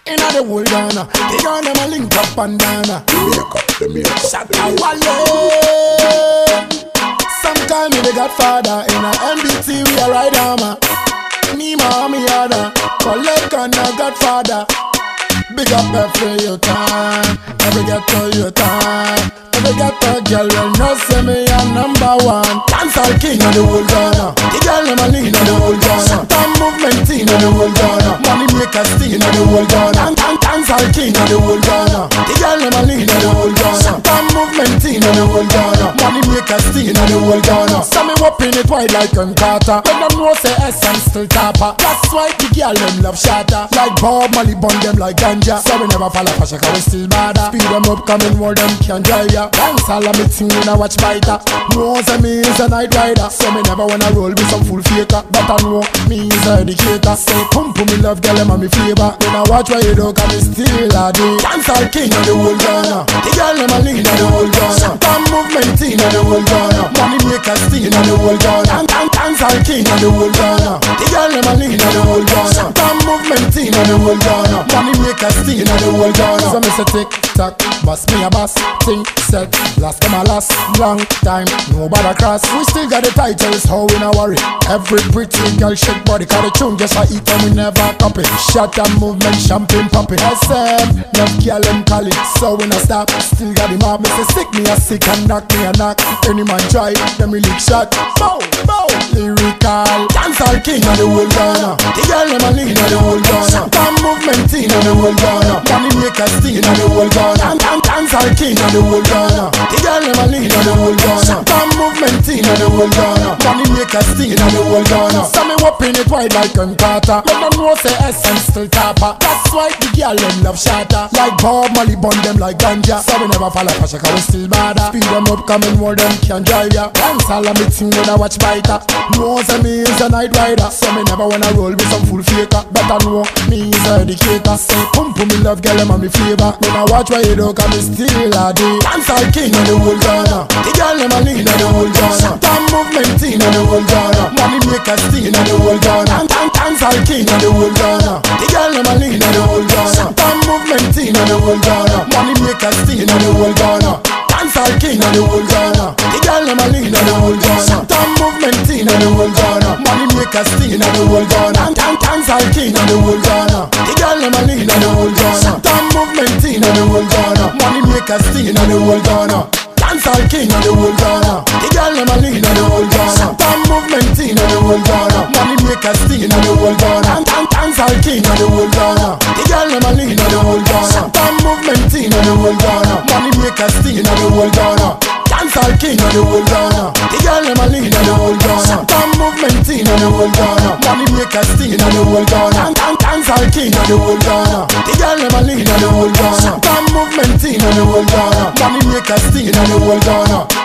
in the whole Ghana. The girl them a link up and down. The makeup. Shut up, Wale. Sometime we the Godfather in a MBT we a ride armor. Me mommy other, collect on a Godfather. Big up every your time, every get to your time. Every get to girl will know say me a number one. Dancehall king of the whole Ghana. The girl them a lean of the whole Ghana. Time movement team of the whole Ghana. Money makers team of the whole Ghana. Dancehall king of the whole Ghana. The girl them a lean of the whole Ghana. Time movement team of the whole Ghana. Money makers team of the whole Ghana. So me whopping it wide like Carter. When them know say essence still tapper. That's why the girl them love shatter. Like Bob Marley bun them like ganja. So we never fall off a shaka, we still bad. Speed them up, coming more them can drive ya. Dance all of me team when I watch fighter. No say me is a night rider. So me never wanna roll with some full faker. But I know me is a educator. Say pump me love girl them and me flavor. When I watch where you do, cause me still a day. Dancehall king of the whole Ghana. The girl them a lean of the whole Ghana. Time movement team of the whole Ghana. Money makers team of the whole Ghana. Dancehall king of the whole Ghana. The girl them a lean of the whole Ghana. Time movement team of the whole Ghana. Money makers team of the whole Ghana. So me say tick tock, boss me a boss. Think set, last come a last. Long time, nobody cross. We still got the titles, how we not worry. Every pretty girl shake body, cause the tune just a eat and we never copy. Shot and movement, champagne popping. SM, love girl and call it. So we not stop, still got the mob. Me say sick, me a sick and knock me a knock. Any man try, them really shot. Bow, bow, lyrical. Dancehall king of the whole Ghana. The girl them a lean of the whole Ghana. Time movement team of the whole Ghana. Money makers team of the whole Ghana. Dancehall king of the whole Ghana. The girl them a lean of the whole Ghana. Time movement team of the whole Ghana. Money makers team of the whole Ghana. So me whopping it wide like Carter. When them know say essence still tapper. That's why the girl them love shatter. Like Bob Marley bun them like ganja. So we never fall off a shaka, we still bad. Speed them up, coming more them can drive ya. Dance all of me team when I watch fighter. No say me is a night rider. So me never wanna roll with some full faker. But I know me is a educator. Say pump me love girl them and me flavor. When I watch where you do, cause me still a day. Dancehall king of the whole Ghana. The girl them a lean of the whole Ghana. Time movement team of the whole Ghana. Money makers team of the whole Ghana. Dancehall king of the whole Ghana. The girl them a lean of the whole Ghana. Time movement team of the whole Ghana. Money makers team of the whole Ghana. Dancehall king of the whole Ghana. The girl them a lean of the whole Ghana. Time movement team of the whole Ghana. Money makers team of the whole Ghana. Dancehall king of the whole Ghana. The girl them a lean of the whole Ghana. Time movement team of the whole Ghana. Money makers team of the whole Ghana. Dancehall king of the whole Ghana. The girl them a lean of the whole Ghana. Time movement team of the whole Ghana. Money makers team of the whole Ghana. Dancehall king of the whole Ghana. The girl them a lean of the whole Ghana. Time movement team of the whole Ghana. Money makers team of the whole Ghana. Dancehall king of the whole Ghana. The girl them a lean of the whole Ghana. Time movement team of the whole Ghana. Money makers team of the whole Ghana. Dancehall king of the whole Ghana. The girl them a lean of the whole Ghana. Time movement team of the whole Ghana. Money makers team of the whole Ghana.